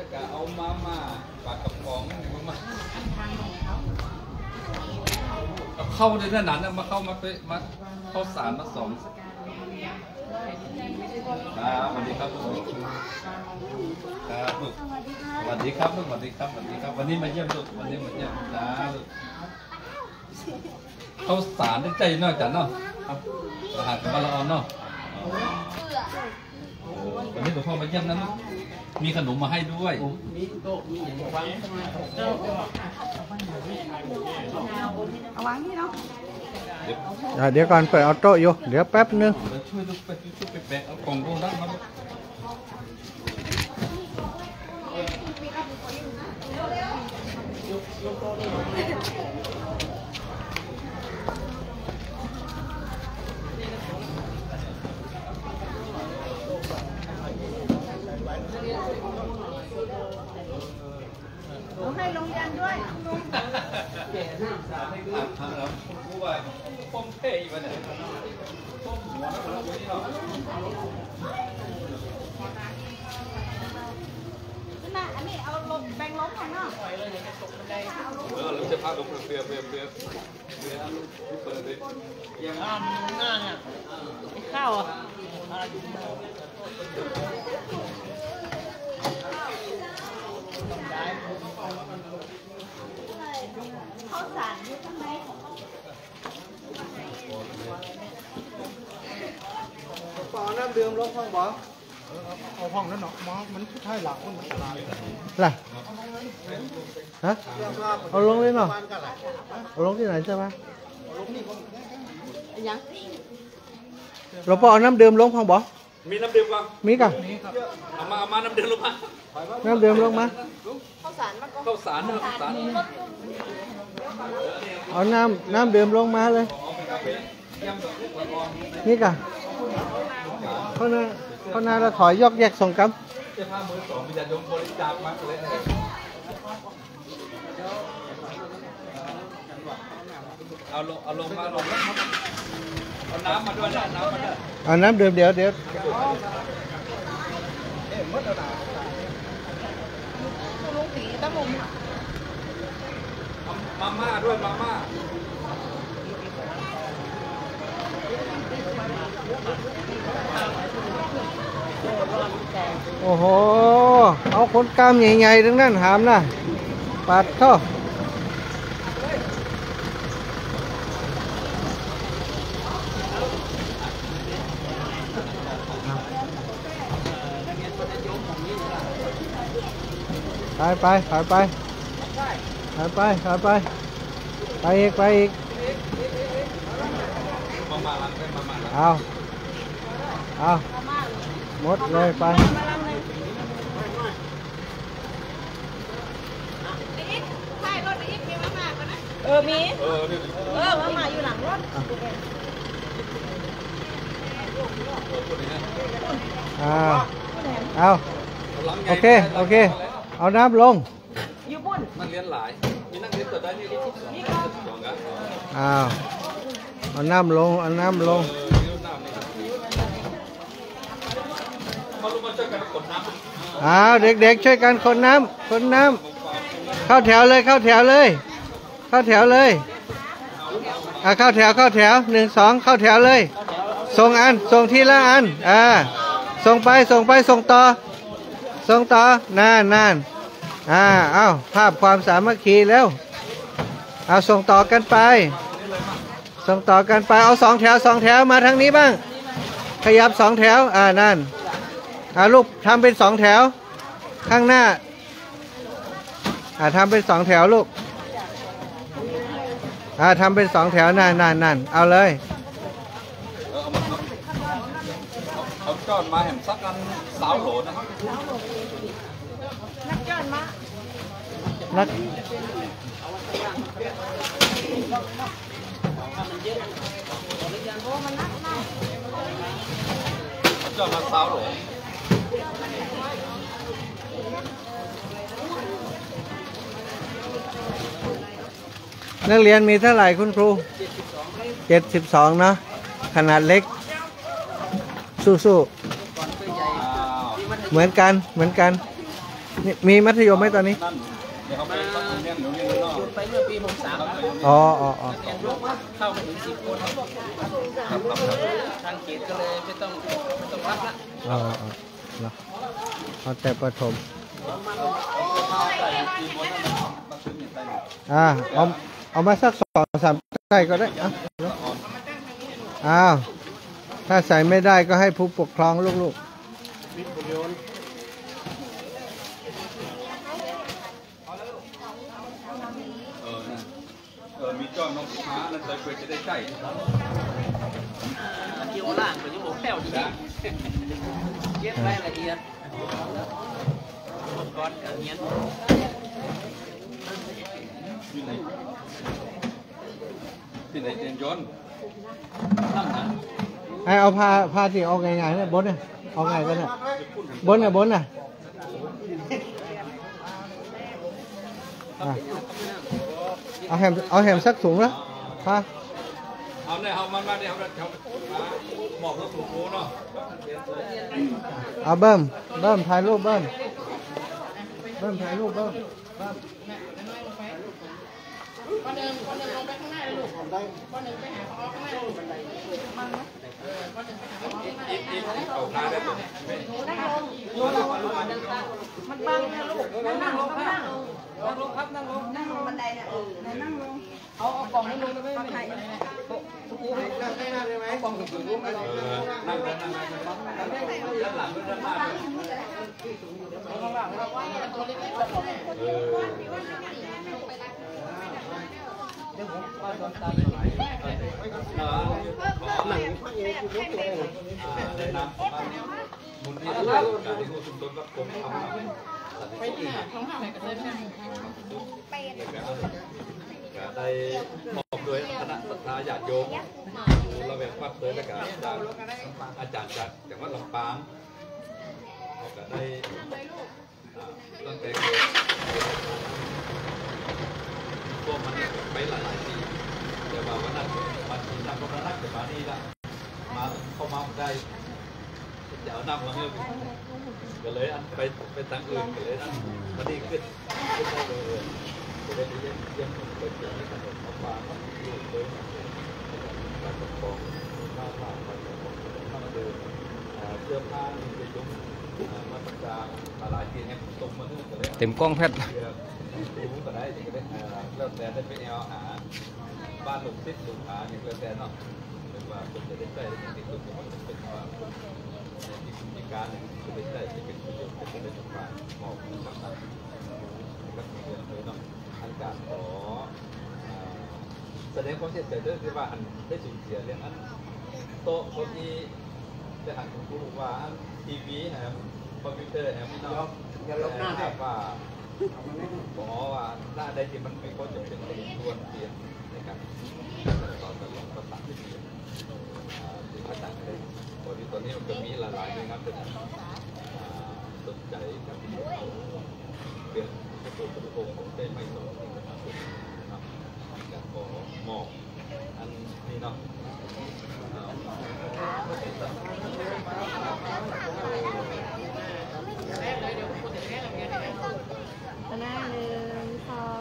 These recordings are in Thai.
จะเอามาปลากระป๋องมาเข้าในหนาๆมาเข้ามาเข้าสารมาสองครับสวัสดีครับลูกครับลูกสวัสดีครับลูกสวัสดีครับสวัสดีครับวันนี้มาเยี่ยมลูกวันนี้มาเยี่ยมจ้าลูกเข้าสารได้ใจเนาะจ้ะเนาะครับอาหารของเราเนาะวันนี้หลวงพ่อมาเยี่ยมนั้นมีขนมมาให้ด้วยมีโต๊ะมีอย่างวางเอาวางนี่เนาะเดี๋ยวก่อนเปิดเอาโต๊ะอยู่เดี๋ยวแป๊บนึงช่วยลูกไปแบกเอากล่องโบราณมาให้ลงยันด้วยแก่หน้าสาให้ขาดทางแล้วกูว่าป้อมเท่มาเนี่ยป้อมหัวแล้วเราไม่เอาอันนี้เอาลงแบ่งล้มของเนาะเราจะพาลงเปลือกเปิดเลยยังหน้าเนี่ยข้าวอ่ะข้าวสารอยู่ข้างในปอน้ำดื่มลงห้องบ่เอาห้องนั้นเนาะมันชุดไทยหลักคนล่ะฮะเอาลงเลยเนาะเอาลงที่ไหนใช่ไหมยังเราปอน้ำดื่มลงห้องบ่มีน้ำดื่มก่อนมีก่ะเอามาน้ำดื่มลงมาน้ำดื่มลงมาข้าวสารเอาน้ำดื่มลงมาเลยนี่ก่ะเขาหน้าเราถอยยกแยกส่งกำจะพามือสองมีแต่ดมบริจาคมาเลยเอาลงมาเอาน้ำมาด้วยน้ำมาด้วยเอาน้ำดื่มเดี๋ยวลุงตีตะมุมมาม่าด้วยมาม่าโอ้โหเอาคนกล้ามใหญ่ๆทั้งนั้นหามนะปาดเข้าไปอีกเอาหมดเลยไปมีมาม่าอยู่หลังรถเอาโอเคเอาน้ำลงอยู่บุญนักเรียนหลายมีนักเรียนตัวได้นี่12ครับเอาน้ำลงมาช่วยกันขนน้ำเด็กๆช่วยกันขนน้ำเข้าแถวเลยเข้าแถวเลยเข้าแถว1 2เข้าแถวเลยส่งทีละอันส่งไปส่งต่อนานเอาภาพความสามัคคีแล้วเอาส่งต่อกันไปเอา2 แถวมาทางนี้บ้างขยับ2 แถวนั่นลูกทำเป็น2 แถวข้างหน้าทำเป็น2 แถวลูกทำเป็น2 แถวนั่นเอาเลยเอาจอดมาเห็นสักอันสาวโหลนะครับนักจอดมาจอดมาสาวโหลนักเรียนมีเท่าไหร่คุณครู72นะขนาดเล็กสู้ๆเหมือนกันนี่มีมัธยมไหมตอนนี้นั่นเดี๋ยวเขาไปเข้าโรงเรียนนอกหยุดไปเมื่อปี63ครับอ๋ออ๋ออ๋อเรียนรู้เข้ามาถึง10 คนทางเขตก็เลยไม่ต้องรับละอ๋ออ๋อเหรอเอาแต่ประถมเอามาสัก2-3 ใกล้ก็ได้อ้าวถ้าใส่ไม่ได้ก็ให้ผู้ปกครองลูกๆมีจ้อนน้องม้านั่นเลยเพื่อจะได้ใกล้คิวล่างก็ยังบอกแผ่วดีเย็ดรายละเอียดก้อนกับเงี้ยที่ไหนเตียนย้อนตั้งนะให้เอาพาที่เอาไงๆเนี่ยบนเนี่ยเอาไงกันเนี่ยบนน่ะอ่ะเอาแหมสักสูงแล้วพาเอาเนี่ยเอามาเนี่ยเอาบอกเขาถูกรู้เนาะเอาเบิ้มถ่ายรูปเบิ้มถ่ายรูปเบิ้มเอาพาได้ตัวมันบังนะลูกนั่งลงบันไดเนี่ยนั่งลงเอากล่องให้ลงได้ไหมไม่ได้กล่องถึงรูปไม่ได้นั่งด้านหลังด้านหน้าได้น้ำของบุญที่เราการที่ผู้ชุมชนกับกรมทำไปที่ของเราก็ได้มอบโดยคณะศรัทธาญาติโยมระเบียบวัดเลยและกันอาจารย์จากจังหวัดลำปางเขาก็ได้ตั้งแต่เกิดพวกมันไปหลายปีเดี๋ยววันนั้นมันมีนำคนรักจะมานี่ละมาเข้ามาได้จะเอานำมาเมื่อก็เลยอันไปทางอื่นก็เลยนั่นมาดีขึ้นได้เลยก็ได้เยี่ยมเปิดเผยขนมมาฝากลูกเลยการปกครองหน้าผ่านการปกครองเข้ามาเดินเสื้อผ้าจะยุ่งมาตรการหลายทีเนี่ยตรงมานู่นก็เลยเต็มกล้องแพทย์รู้ก็ได้ก็ได้เริ่มแต่ได้ไปเอาหาบ้านหลุมติดหลุมหาอย่างเริ่มแต่เนาะเป็นว่าคนจะได้ใช้ได้ติดตัวมันเป็นว่าในการจะได้ใช้จะเป็นประโยชน์จะได้สบายเหมาะกับนักกับเงินเลยเนาะอันการขอแสดงความเสียใจด้วยที่ว่าอันได้สูญเสียเรื่องอันโต๊ะคนที่ได้หันคุณครูว่าทีวีแฮมคอมพิวเตอร์แฮมนี่เนาะอย่าลบหน้าได้ว่าบอกว่าหน้าใดที่มันไม่ควรจะเป็นส่วนเปลี่ยนในการต่อตลอดประสานที่เปลี่ยนที่ประจักษ์เลยตอนนี้มันก็มีหลายๆหน่วยงานสนใจครับเปลี่ยนประตูประตูของได้ไม่ต่อการขอมอบอันนี้เนาะหน้า1 2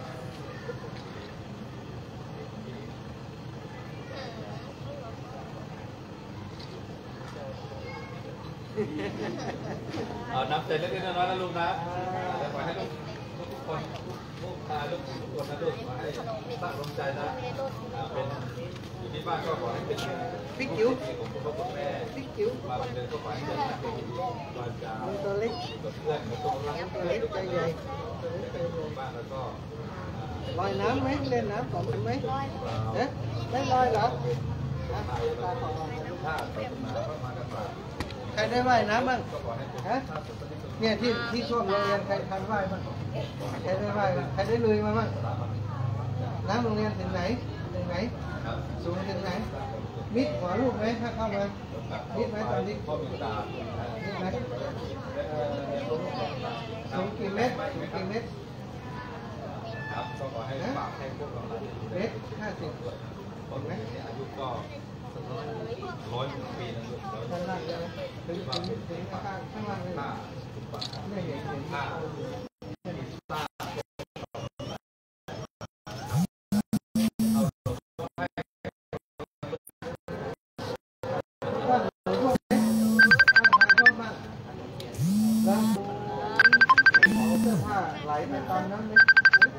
นับใจเล็กๆน้อยๆนะลูกนะแต่ขอให้ลูกทุกคนลูกทุกคนนะลูกขอให้ตั้งลมใจนะเป็นอยู่ที่บ้านก็ขอให้เป็นพี่จิ๋วของคุณพ่อคุณแม่พี่จิ๋วมาเป็นก็ขอให้เป็นนักเรียนวาจาตัวเล็กกับเพื่อนกับตัวรักเพื่อนใจใหญ่บ้านแล้วก็ลอยน้ำไหมเล่นน้ำก่อนไหมไม่ลอยเหรอใครได้ว่ายน้ำบ้างฮะเนี่ยที่ช่วงโรงเรียนใครทันว่ายบ้างใครได้ว่ายบ้างใครได้ลุยมาบ้างน้ำโรงเรียนถึงไหนสูงถึงไหนมิดหัวลูกไหมถ้าเข้ามามิดไหมตอนนี้มิดไหมสูงกี่เมตรครับก็ขอให้ฝากให้พวกเราเมตร50 คนไหมอายุก็100 ปีนะลูกด้านล่างเลยถึงข้างล่างเลยไหลไปตามนั้นเลย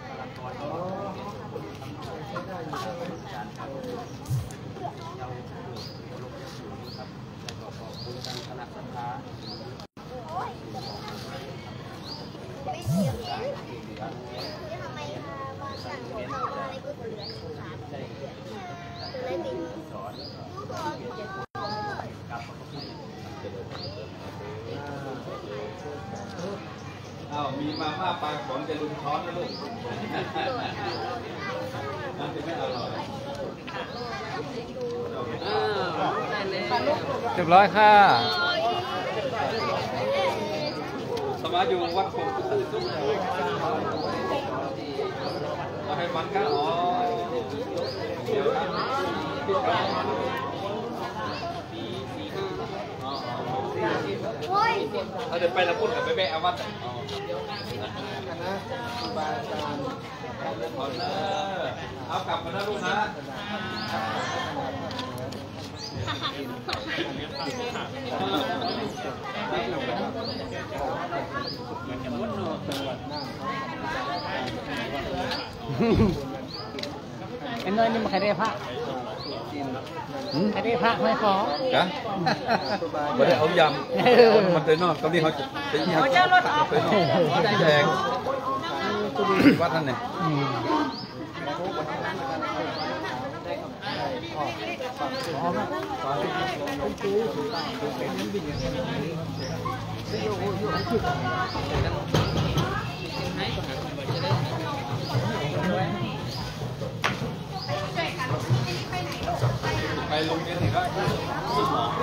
มีมาม่าปลาของจะลุมช้อนนะลูกมันจะไม่อร่อยเรียบร้อยค่ะสมาอยู่วัดคงเราให้มันก็อ๋อเดี๋ยวครับเดี๋ยวไปละพุ่นกับไปแบะเอาวัดคณะครูบาอาจารย์เอากลับมานะลูกนะไอ้น้อยนี่มันใครได้พระใครได้พระไม่พอจ้ะไม่ได้เอายำมันเตยนอกตอนนี้เขาจะยำเจ้ารถเอาไปนอกแดงวัดนั่นเนี่ยไปโรงเรียนไหนก็